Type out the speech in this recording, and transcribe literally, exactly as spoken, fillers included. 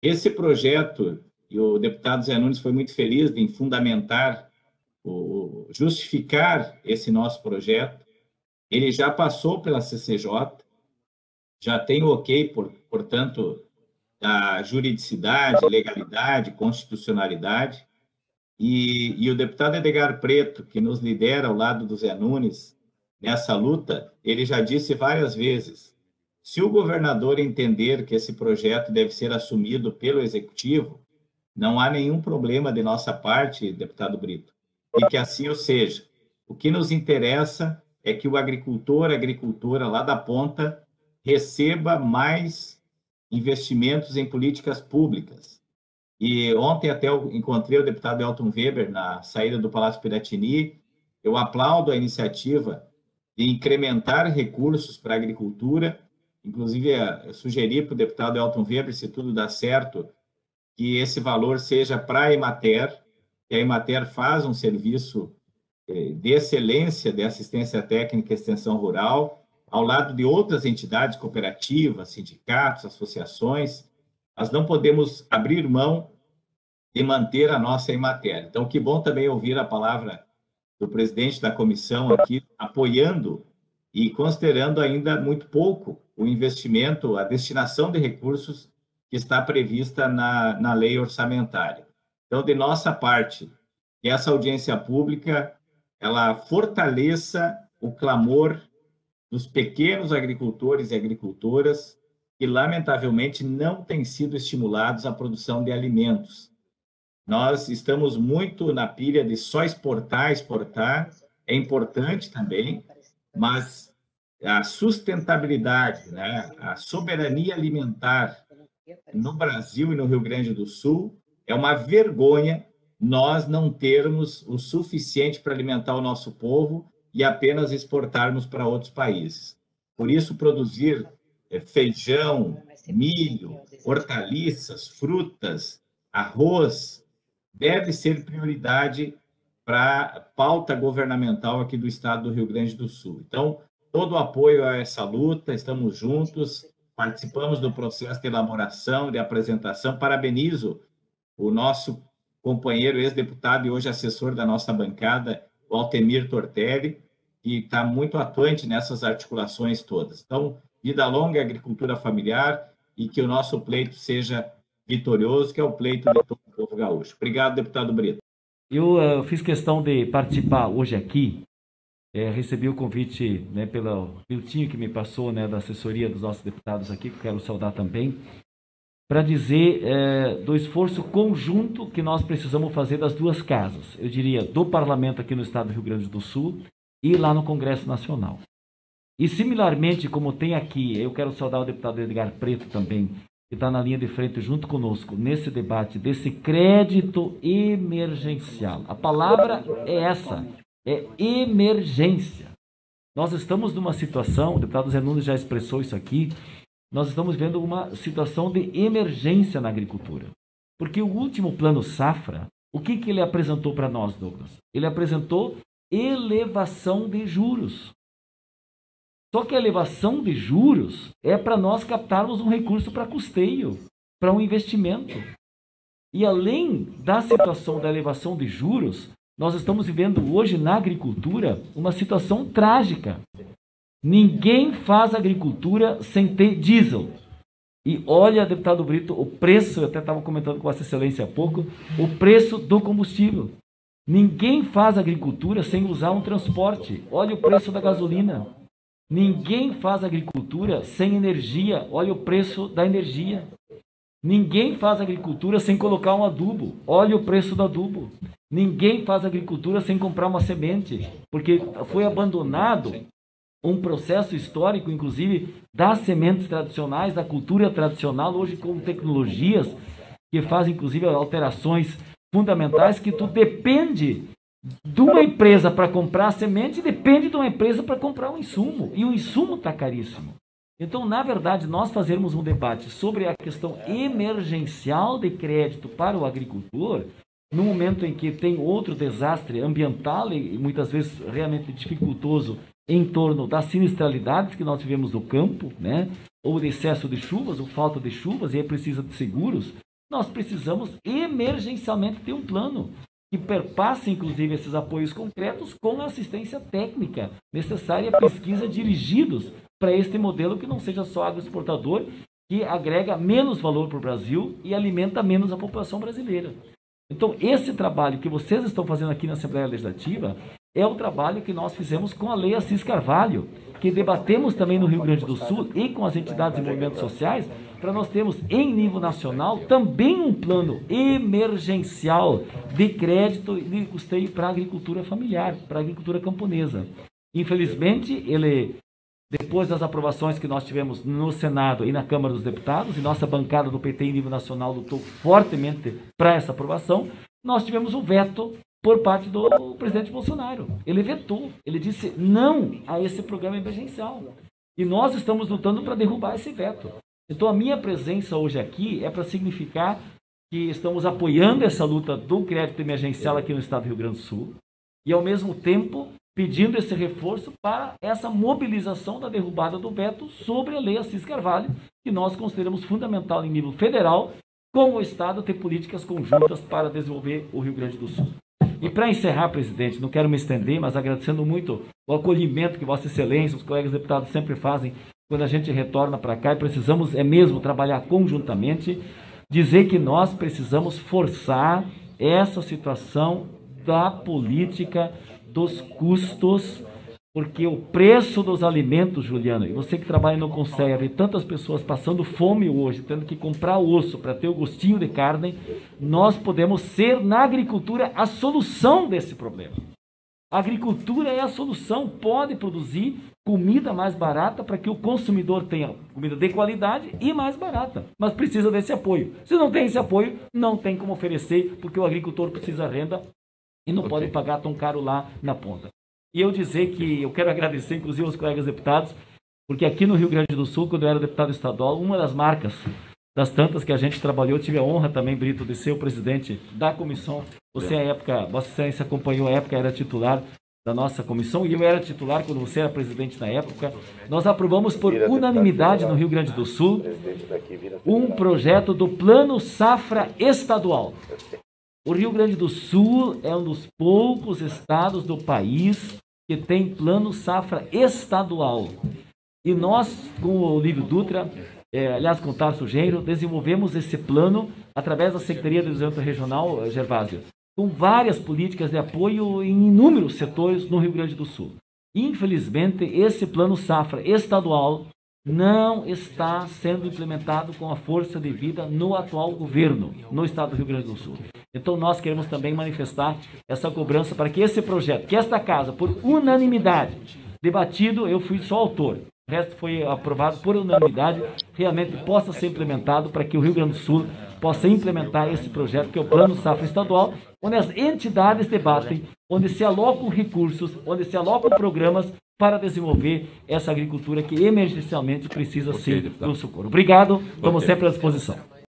Esse projeto, e o deputado Zé Nunes foi muito feliz em fundamentar, o, justificar esse nosso projeto. Ele já passou pela C C J, já tem o ok, por, portanto, da juridicidade, legalidade, constitucionalidade, e, e o deputado Edgar Preto, que nos lidera ao lado do Zé Nunes nessa luta, ele já disse várias vezes: se o governador entender que esse projeto deve ser assumido pelo executivo, não há nenhum problema de nossa parte, deputado Brito, e que assim o seja. O que nos interessa é que o agricultor, a agricultora lá da ponta, receba mais investimentos em políticas públicas. E ontem até eu encontrei o deputado Elton Weber na saída do Palácio Piratini. Eu aplaudo a iniciativa de incrementar recursos para a agricultura. Inclusive, eu sugeri para o deputado Elton Weber, se tudo dá certo, que esse valor seja para a Emater, que a Emater faz um serviço de excelência de assistência técnica e extensão rural, ao lado de outras entidades cooperativas, sindicatos, associações. Nós não podemos abrir mão de manter a nossa Emater. Então, que bom também ouvir a palavra do presidente da comissão aqui, apoiando e considerando ainda muito pouco o investimento, a destinação de recursos que está prevista na, na lei orçamentária. Então, de nossa parte, que essa audiência pública ela fortaleça o clamor dos pequenos agricultores e agricultoras que, lamentavelmente, não têm sido estimulados à produção de alimentos. Nós estamos muito na pilha de só exportar, exportar, é importante também, mas a sustentabilidade, né, a soberania alimentar no Brasil e no Rio Grande do Sul, é uma vergonha nós não termos o suficiente para alimentar o nosso povo e apenas exportarmos para outros países. Por isso, produzir feijão, milho, hortaliças, frutas, arroz, deve ser prioridade para a pauta governamental aqui do estado do Rio Grande do Sul. Então, todo o apoio a essa luta, estamos juntos, participamos do processo de elaboração, de apresentação. Parabenizo o nosso companheiro, ex-deputado e hoje assessor da nossa bancada, o Altemir Tortelli, que está muito atuante nessas articulações todas. Então, vida longa à agricultura familiar e que o nosso pleito seja vitorioso, que é o pleito de todo o povo gaúcho. Obrigado, deputado Brito. Eu uh, fiz questão de participar hoje aqui, é, recebi o convite, né, pelo Miltinho que me passou, né, da assessoria dos nossos deputados aqui, que eu quero saudar também, para dizer é, do esforço conjunto que nós precisamos fazer das duas casas, eu diria, do parlamento aqui no estado do Rio Grande do Sul e lá no Congresso Nacional. E similarmente, como tem aqui, eu quero saudar o deputado Edgar Preto também, que está na linha de frente junto conosco, nesse debate desse crédito emergencial. A palavra é essa, é emergência. Nós estamos numa situação, o deputado Zé Nunes já expressou isso aqui, nós estamos vendo uma situação de emergência na agricultura. Porque o último plano safra, o que, que ele apresentou para nós, Douglas? Ele apresentou elevação de juros. Só que a elevação de juros é para nós captarmos um recurso para custeio, para um investimento. E além da situação da elevação de juros, nós estamos vivendo hoje na agricultura uma situação trágica. Ninguém faz agricultura sem ter diesel. E olha, deputado Brito, o preço, eu até estava comentando com Vossa Excelência há pouco, o preço do combustível. Ninguém faz agricultura sem usar um transporte. Olha o preço da gasolina. Ninguém faz agricultura sem energia. Olha o preço da energia. Ninguém faz agricultura sem colocar um adubo. Olha o preço do adubo. Ninguém faz agricultura sem comprar uma semente, porque foi abandonado um processo histórico, inclusive, das sementes tradicionais, da cultura tradicional, hoje com tecnologias que fazem, inclusive, alterações fundamentais, que tu depende de uma empresa para comprar a semente e depende de uma empresa para comprar o insumo. E o insumo está caríssimo. Então, na verdade, nós fazermos um debate sobre a questão emergencial de crédito para o agricultor, no momento em que tem outro desastre ambiental e muitas vezes realmente dificultoso em torno das sinistralidades que nós vivemos no campo, né? Ou de excesso de chuvas, ou falta de chuvas, e é preciso de seguros, nós precisamos emergencialmente ter um plano que perpasse, inclusive, esses apoios concretos com a assistência técnica necessária e a pesquisa dirigidos para este modelo que não seja só agroexportador, que agrega menos valor para o Brasil e alimenta menos a população brasileira. Então, esse trabalho que vocês estão fazendo aqui na Assembleia Legislativa é o trabalho que nós fizemos com a Lei Assis Carvalho, que debatemos também no Rio Grande do Sul e com as entidades e movimentos sociais, para nós termos em nível nacional também um plano emergencial de crédito e de custeio para a agricultura familiar, para a agricultura camponesa. Infelizmente, ele, depois das aprovações que nós tivemos no Senado e na Câmara dos Deputados, e nossa bancada do P T em nível nacional lutou fortemente para essa aprovação, nós tivemos um veto por parte do presidente Bolsonaro. Ele vetou, ele disse não a esse programa emergencial. E nós estamos lutando para derrubar esse veto. Então a minha presença hoje aqui é para significar que estamos apoiando essa luta do crédito emergencial aqui no estado do Rio Grande do Sul e ao mesmo tempo pedindo esse reforço para essa mobilização da derrubada do veto sobre a Lei Assis Carvalho, que nós consideramos fundamental em nível federal, com o estado ter políticas conjuntas para desenvolver o Rio Grande do Sul. E para encerrar, presidente, não quero me estender, mas agradecendo muito o acolhimento que Vossa Excelência, os colegas deputados sempre fazem quando a gente retorna para cá, e precisamos é mesmo trabalhar conjuntamente, dizer que nós precisamos forçar essa situação da política dos custos, porque o preço dos alimentos, Juliana, e você que trabalha no Conselho, vê tantas pessoas passando fome hoje, tendo que comprar osso para ter o gostinho de carne, nós podemos ser, na agricultura, a solução desse problema. A agricultura é a solução, pode produzir comida mais barata para que o consumidor tenha comida de qualidade e mais barata, mas precisa desse apoio. Se não tem esse apoio, não tem como oferecer, porque o agricultor precisa de renda e não okay. pode pagar tão caro lá na ponta. E eu dizer que eu quero agradecer, inclusive, aos colegas deputados, porque aqui no Rio Grande do Sul, quando eu era deputado estadual, uma das marcas das tantas que a gente trabalhou, tive a honra também, Brito, de ser o presidente da comissão. Você, à época, Vossa Excelência acompanhou a época, era titular da nossa comissão, e eu era titular quando você era presidente na época. Nós aprovamos por unanimidade no Rio Grande do Sul um projeto do Plano Safra Estadual. O Rio Grande do Sul é um dos poucos estados do país que tem plano safra estadual. E nós, com o Olívio Dutra, é, aliás, com o Tarso Genro, desenvolvemos esse plano através da Secretaria de Desenvolvimento Regional, Gervásio, com várias políticas de apoio em inúmeros setores no Rio Grande do Sul. Infelizmente, esse plano safra estadual não está sendo implementado com a força devida no atual governo, no estado do Rio Grande do Sul. Então nós queremos também manifestar essa cobrança para que esse projeto, que esta casa, por unanimidade, debatido, eu fui só autor, o resto foi aprovado por unanimidade, realmente possa ser implementado para que o Rio Grande do Sul possa implementar esse projeto, que é o Plano Safra Estadual, onde as entidades debatem, onde se alocam recursos, onde se alocam programas para desenvolver essa agricultura que emergencialmente precisa okay, ser do socorro. Obrigado, estamos okay. sempre à disposição.